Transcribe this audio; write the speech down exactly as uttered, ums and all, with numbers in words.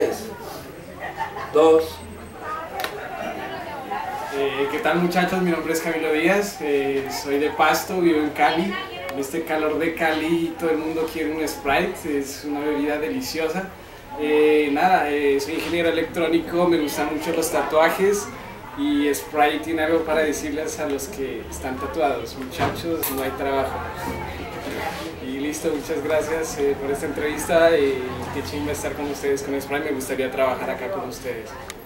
Dos. Eh, ¿Qué tal, muchachos? Mi nombre es Camilo Díaz, eh, soy de Pasto, vivo en Cali. En este calor de Cali todo el mundo quiere un Sprite, es una bebida deliciosa. Eh, nada, eh, soy ingeniero electrónico, me gustan mucho los tatuajes y Sprite tiene algo para decirles a los que están tatuados. Muchachos, no hay trabajo. Y listo, muchas gracias eh, por esta entrevista. Eh, qué chimba estar con ustedes con Sprite, me gustaría trabajar acá con ustedes.